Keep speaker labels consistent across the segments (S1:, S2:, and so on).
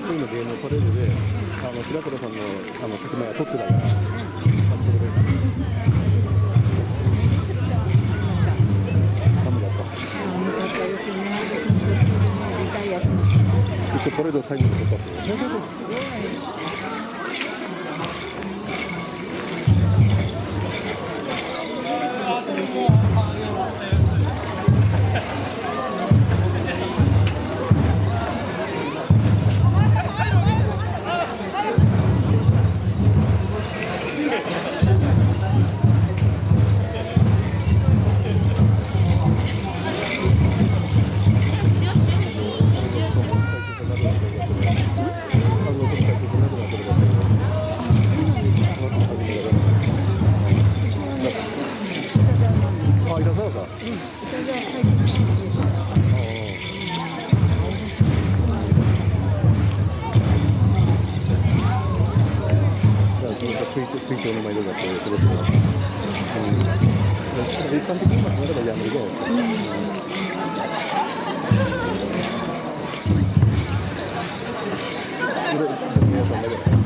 S1: 得意のゲームを取れるで、平倉さんの獅子舞は取ってたから、それで。寒かった。
S2: 寒かったですね。私も途中でね、リタイアしました。
S1: 一応これで最後に取ったっすよ。
S2: すごい。
S1: 追悼の前だってことですから、一般的に考えればやめるじゃないですか。皆さんだけど。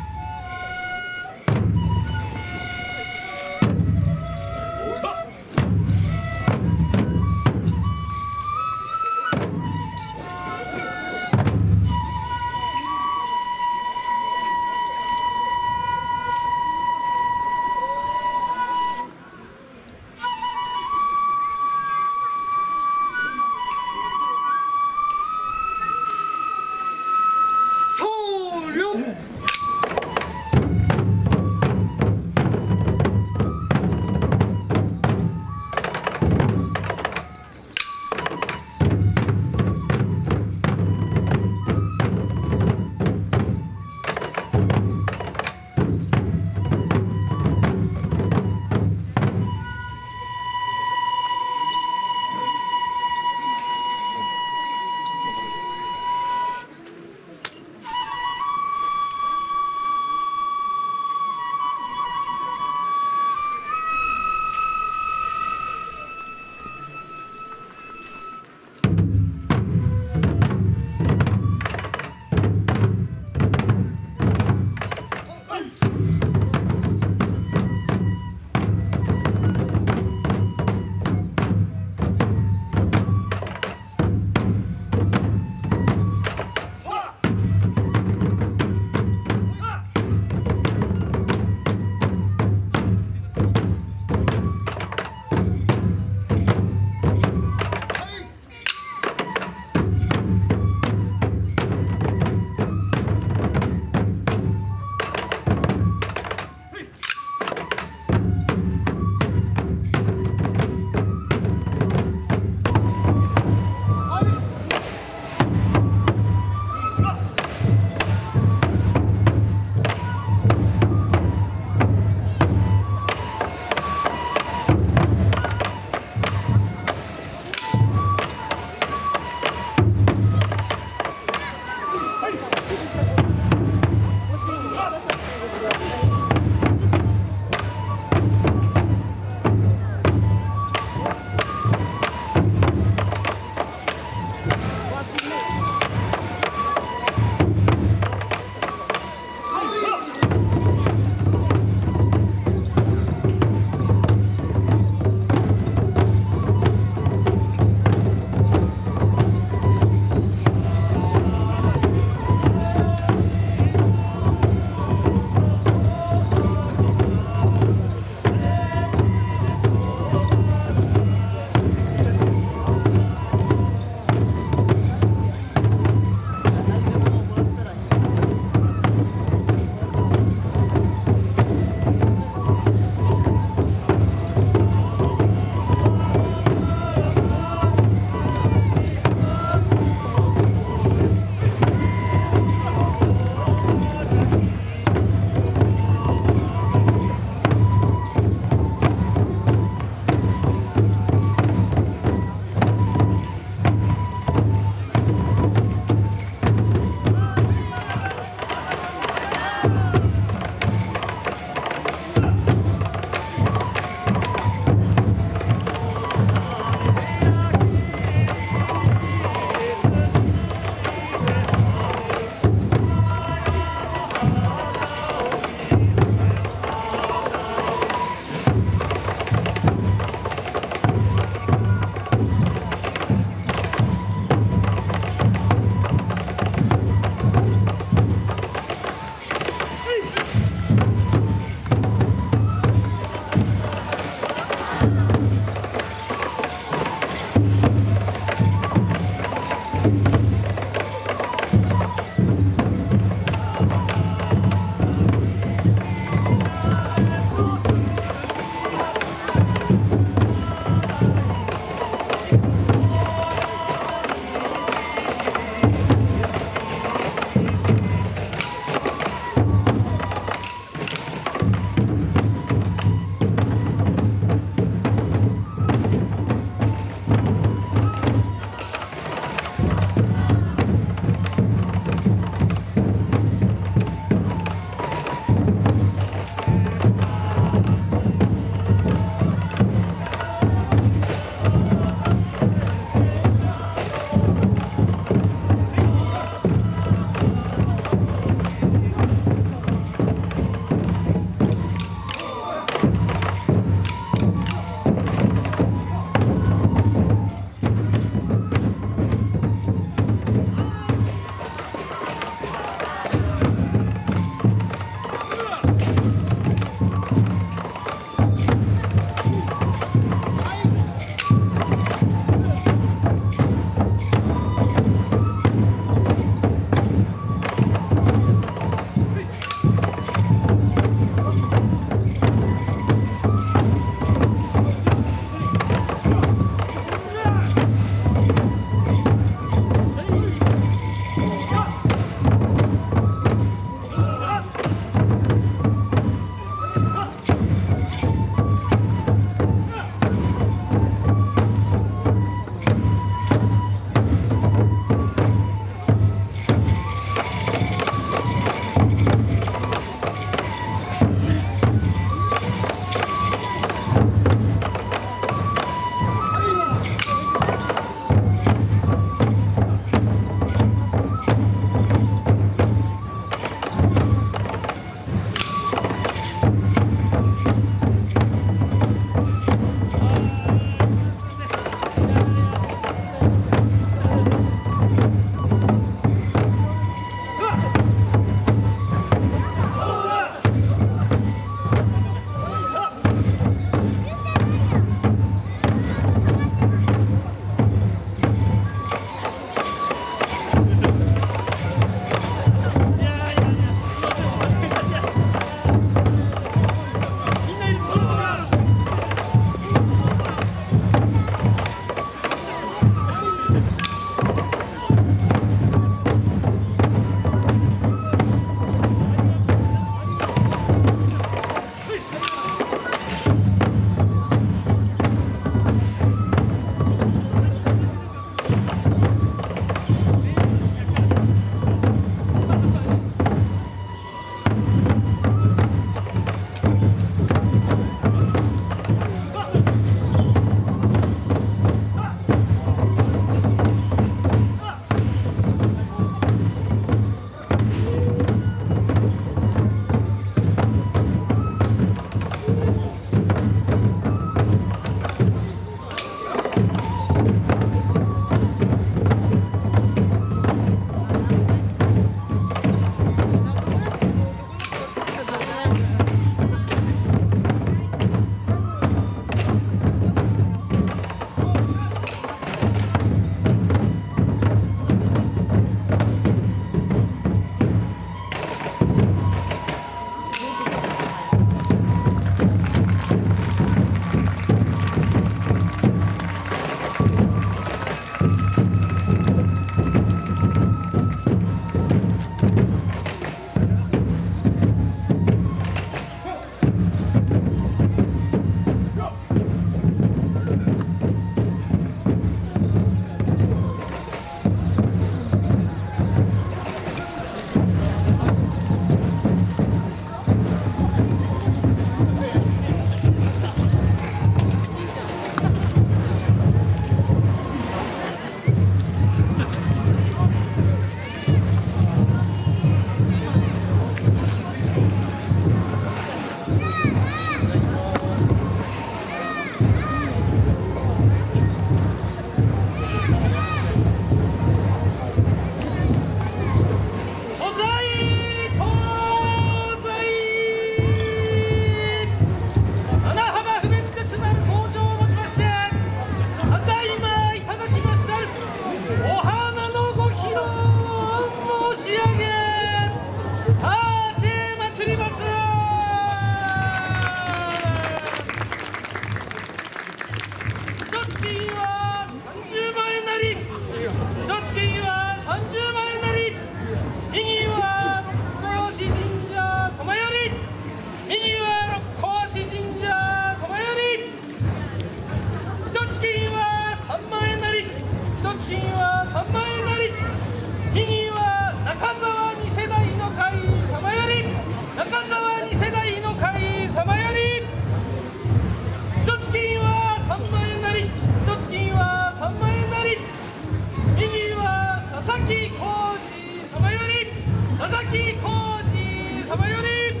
S3: 木浩二様より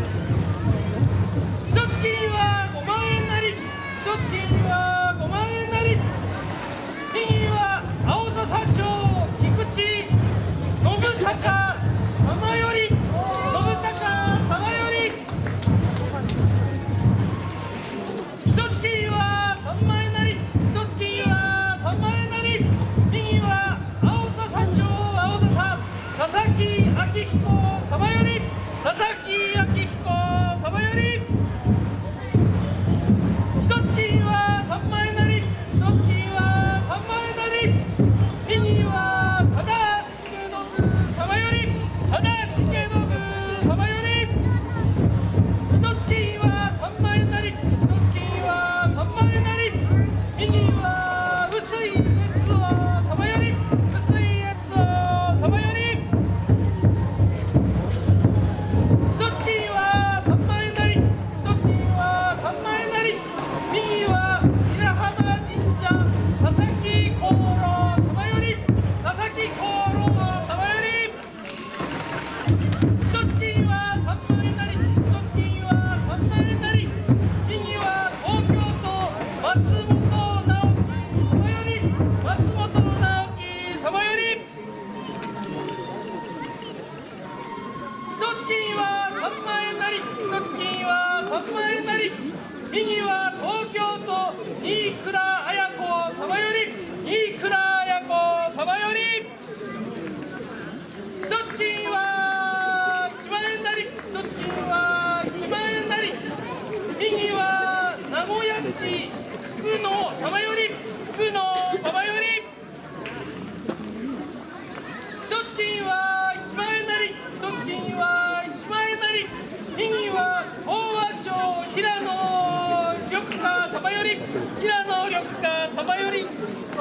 S3: 一月は5万円なり、一月は5万円なり、右は青笹町菊池信孝様より、信孝様より一月は3万円なり、一月は3万円なり、右は青笹町青笹佐々木明彦様より、佐々木明彦様より一月は3万円なり、一月は3万円なり、右は多田重信様より、多田重信様より一月は3万円なり、一月は3万円なり、右は臼井悦夫様より、臼井悦夫様より一月は3万円なり、一月は3万円なり、右は白浜神社佐々木功労様より、佐々木功労様より一月は3万円なり、一月は3万円なり、右は東京都松本直樹様より、松本直樹様より一月は3万円なり、一月は3万円なり、右は東京都新倉綾子様より、新倉綾子様より一月は1万円なり、一月は1万円なり、右は名古屋市福野様より、福野様より一月は1万円なり、一月は1万円なり、右は東和町平野緑花様より、平野緑花様より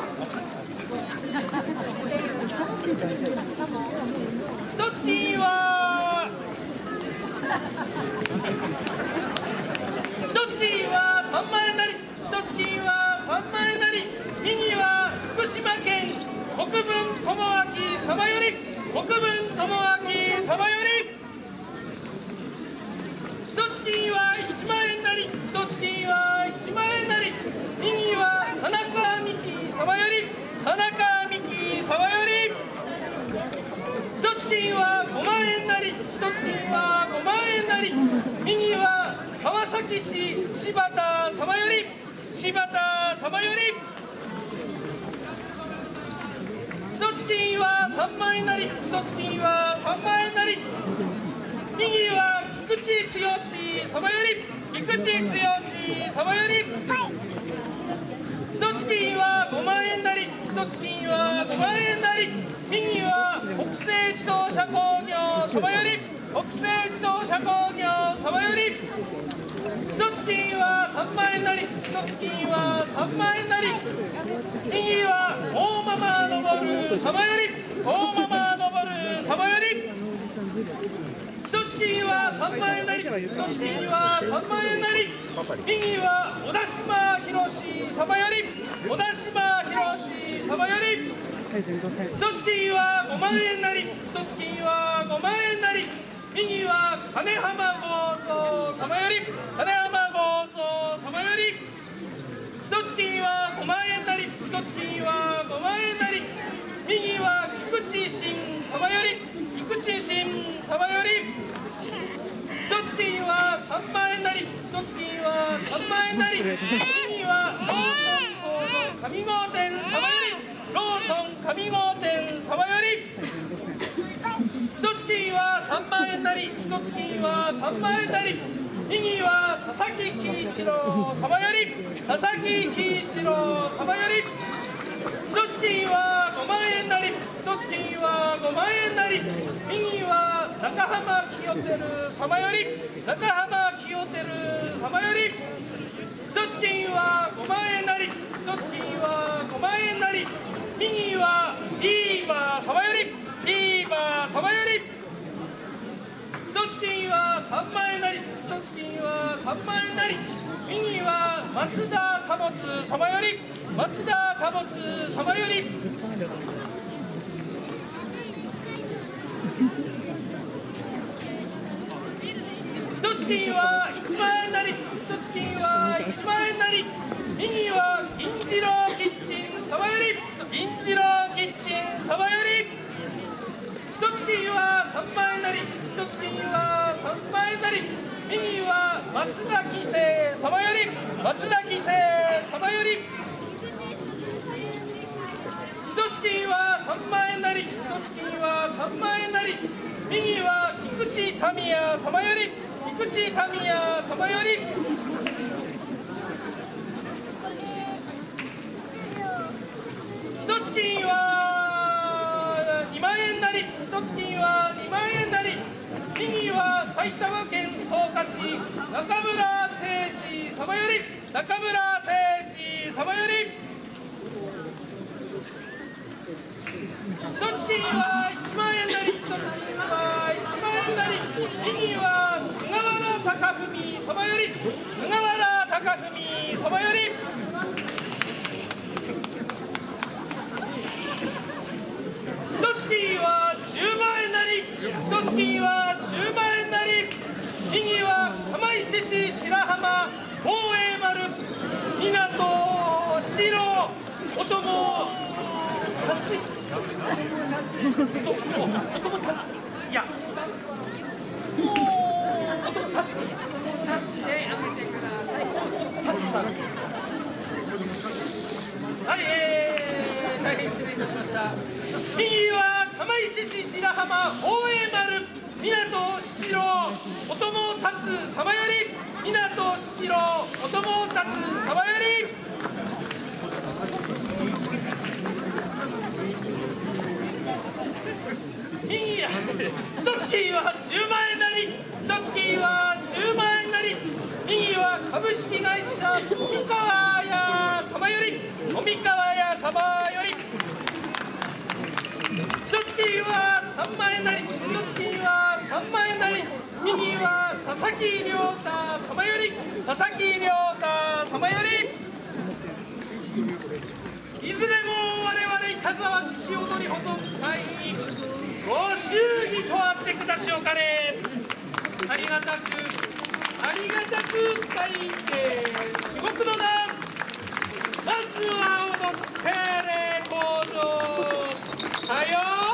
S3: 一月は3万円なり、一月は3万円なり、右は福島県国分智明様より、国分智明様より一月は1万円なり、一月は1万円なり、右は田中美希様より、田中美希様より一月は5万円なり、一月は5万円なり、右は川崎市柴田様より、柴田様より一月は3万円なり、一月は3万円なり、右は菊池剛様より、菊池剛様より一月は5万円なり、一月は5万円なり、右は北西自動車工業様より、北西自動車工業様より一月は3万円なり、一月は3万円なり、右は大ママ昇様より、大ママ昇様より一月は3万円なり、一月は3万円なり、右は小田島博様より、小田島博様より一月は5万円なり、一月は5万円なり、右は金浜剛蔵様より、金浜剛蔵様より一月は5万円なり、一月は5万円なり、右は菊池真様より、菊池真様より一月は3万円なり、一月は3万円なり、右はローソン上郷店様より、ローソン上郷店様より一月は3万円なり、一月は3万円なり、右は佐々木喜一郎様より、佐々木喜一郎様より一月は5万円なり、一月は5万円なり、右は中浜清輝様より、中浜清輝様より一月は5万円なり、一月は5万円なり、右はディーバー様より、ディーバー様より一月は3万円なり、一月は3万円なり、右は松田貨物様より、松田貨物様より一つ金は1万円なり、一つ金は1万円なり、右は銀次郎キッチンそばより、銀次郎キッチンそばより、一つ金は3万円なり、一つ金は3万円なり、右は松崎製そばより、松崎製そばより、一つ金は3万円なり、一つ金は3万円なり、右は菊池民也様より、菊池民也様より、一つ金は2万円なり、一つ金は2万円なり、右は埼玉県草加市中村誠司様より、中村誠司様より、一つ金は1万円なり、一つ金は1万円なり、右は菅原貴文様より、菅原貴文様より、一つ金は10万円なり、一つ金は10万円なり、右は釜石市白浜防衛丸港七郎おとも達いやはい、大変失礼いたしました。右は釜石市白浜防衛丸港七郎おとも達様より、港七郎おとも達様より、右や一つ金は10万円なり、一つ金は10万円なり、右は株式会社富川屋様より、富川屋様より、一つ金は3万円なり、一つ金は3万円なり、右は佐々木亮太様より、佐々木亮太様より、いずれも我々いたずわしし踊り保存会にご祝儀とあってくだしおかれ、ありがたく会計至極の段、まずは踊って礼講場さよう。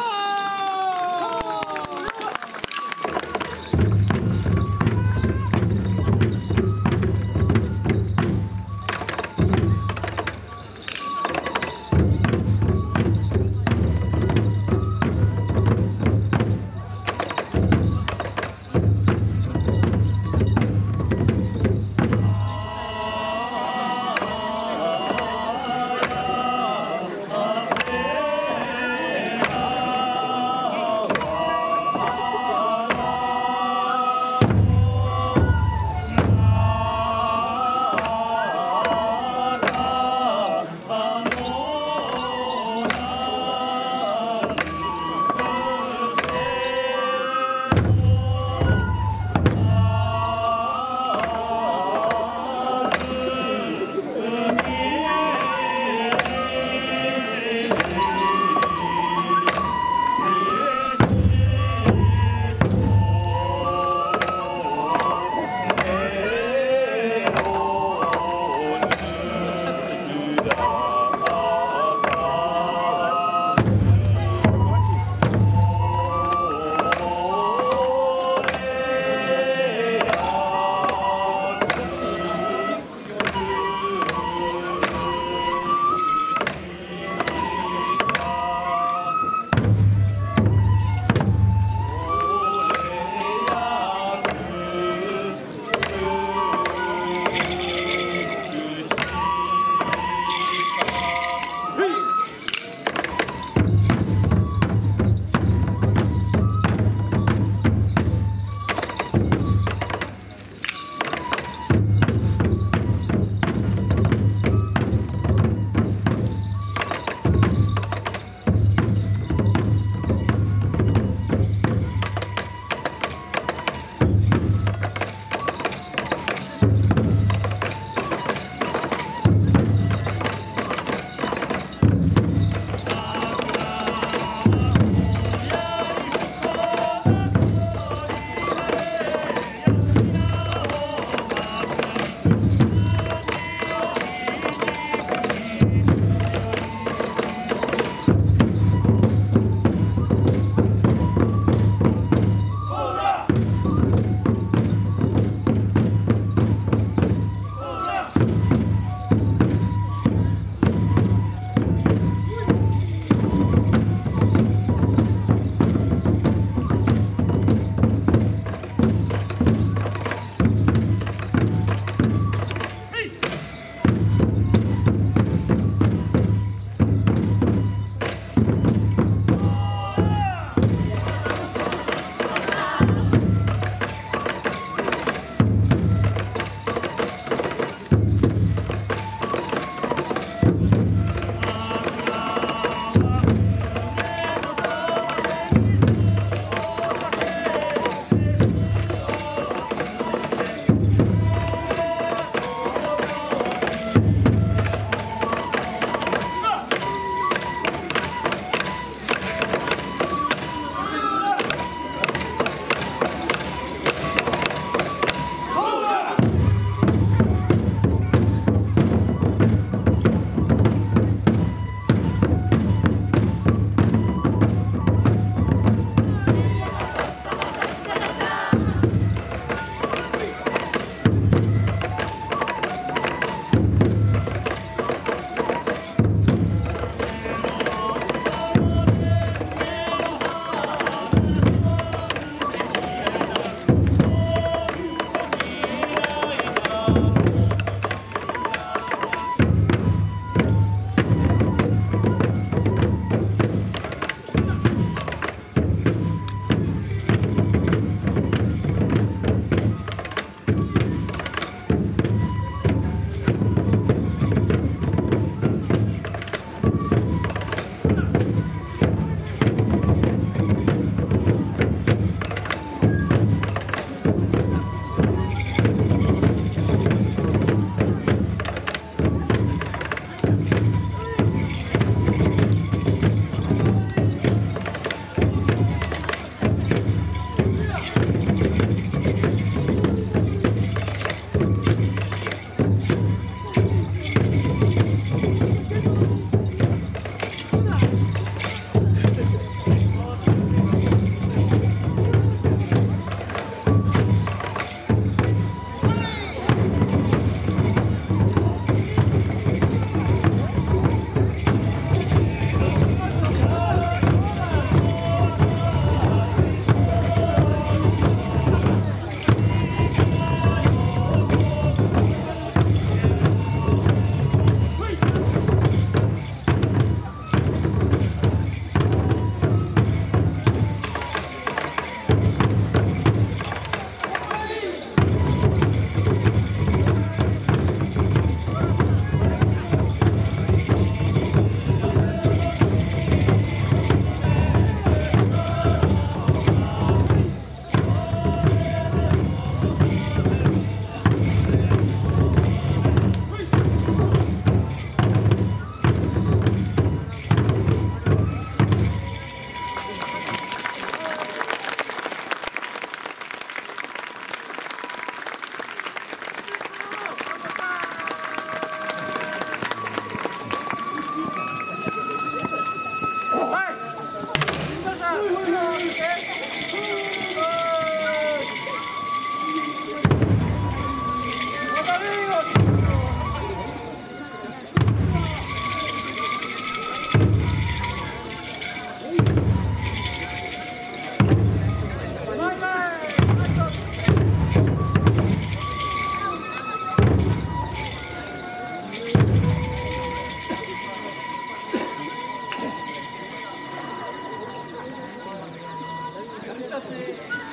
S3: ちゃって。